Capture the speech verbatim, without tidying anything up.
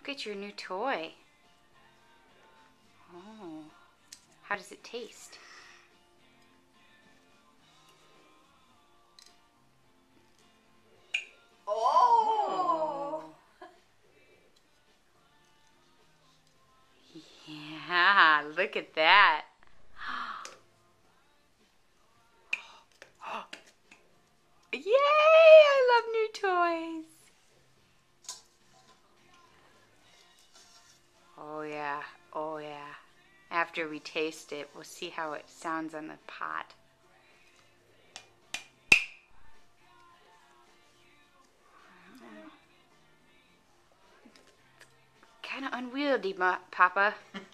Look at your new toy. Oh, how does it taste? Oh! Yeah, look at that. Yay! I love new toys. Oh yeah, oh yeah. After we taste it, we'll see how it sounds on the pot. Kind of unwieldy, Ma- Papa.